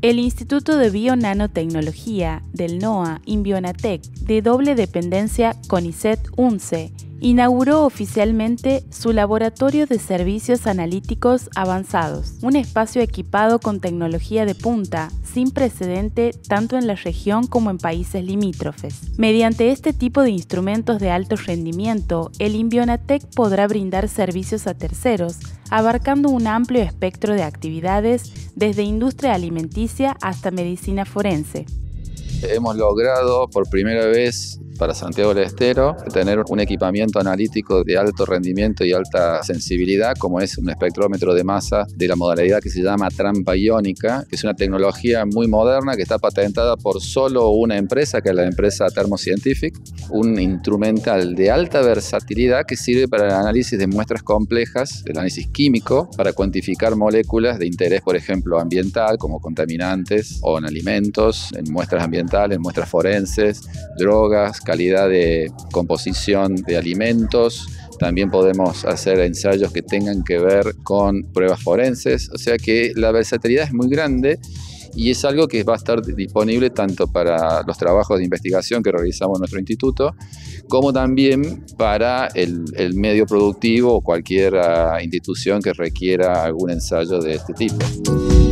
El Instituto de Bio-Nanotecnología del NOA Inbionatec, de doble dependencia CONICET-UNCE, inauguró oficialmente su Laboratorio de Servicios Analíticos Avanzados, un espacio equipado con tecnología de punta, sin precedente tanto en la región como en países limítrofes. Mediante este tipo de instrumentos de alto rendimiento, el Inbionatec podrá brindar servicios a terceros, abarcando un amplio espectro de actividades, desde industria alimenticia hasta medicina forense. Hemos logrado por primera vez para Santiago del Estero tener un equipamiento analítico de alto rendimiento y alta sensibilidad, como es un espectrómetro de masa de la modalidad que se llama trampa iónica, que es una tecnología muy moderna que está patentada por solo una empresa, que es la empresa Thermo Scientific, un instrumental de alta versatilidad que sirve para el análisis de muestras complejas, el análisis químico, para cuantificar moléculas de interés, por ejemplo, ambiental, como contaminantes o en alimentos, en muestras ambientales, en muestras forenses, drogas, calidad de composición de alimentos. También podemos hacer ensayos que tengan que ver con pruebas forenses. O sea que la versatilidad es muy grande y es algo que va a estar disponible tanto para los trabajos de investigación que realizamos en nuestro instituto, como también para el medio productivo o cualquier institución que requiera algún ensayo de este tipo.